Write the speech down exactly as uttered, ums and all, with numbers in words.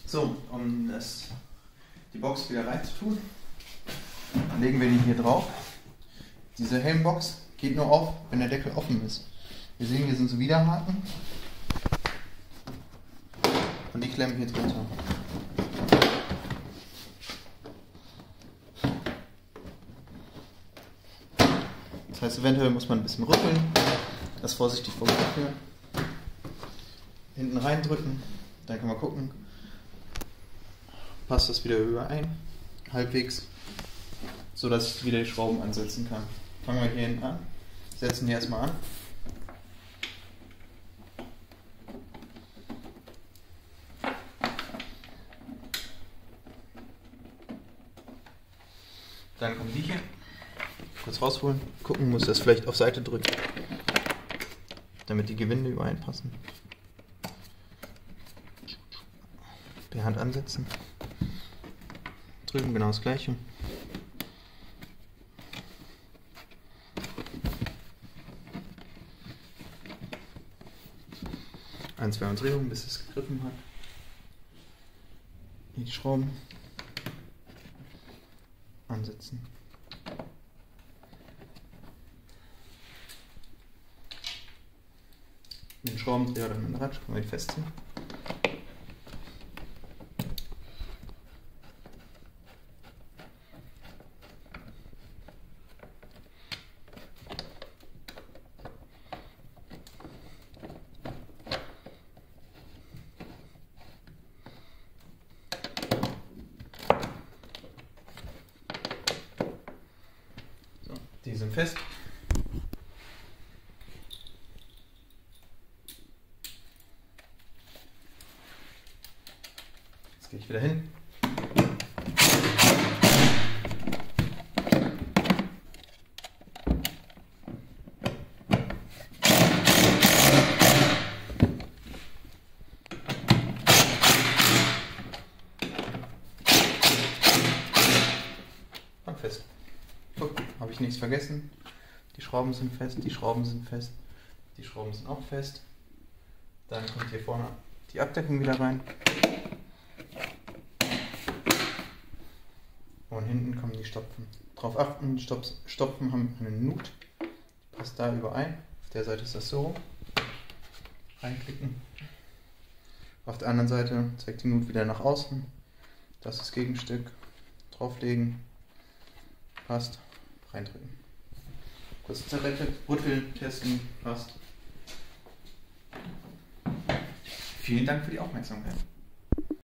So, um das, die Box wieder reinzutun, legen wir die hier drauf. Diese Helmbox geht nur auf, wenn der Deckel offen ist. Wir sehen, hier sind so Widerhaken und die klemmen hier drunter. Das heißt, eventuell muss man ein bisschen rütteln, das vorsichtig vom Kopf hier. Hinten reindrücken, dann kann man gucken, passt das wieder überein, halbwegs, so dass ich wieder die Schrauben ansetzen kann. Fangen wir hier hinten an, setzen die erstmal an. Dann kommen die hier, kurz rausholen, gucken, muss das vielleicht auf Seite drücken, damit die Gewinde übereinpassen. Die Hand ansetzen, drücken, genau das gleiche. Ein, zwei Umdrehungen, bis es gegriffen hat. Hier die Schrauben ansetzen. Mit dem Schraubendreher oder mit dem Ratsch können wir die festziehen. Die sind fest. Jetzt gehe ich wieder hin. Und fest. Guck, habe ich nichts vergessen. Die Schrauben sind fest, die Schrauben sind fest, die Schrauben sind auch fest. Dann kommt hier vorne die Abdeckung wieder rein. Und hinten kommen die Stopfen. Darauf achten, Stops, Stopfen haben eine Nut. Die passt da überein. Auf der Seite ist das so. Reinklicken. Auf der anderen Seite zeigt die Nut wieder nach außen. Das ist das Gegenstück. Drauflegen. Passt. Reindrücken. Kurz zerrettet, rütteln, testen, passt. Vielen Dank für die Aufmerksamkeit.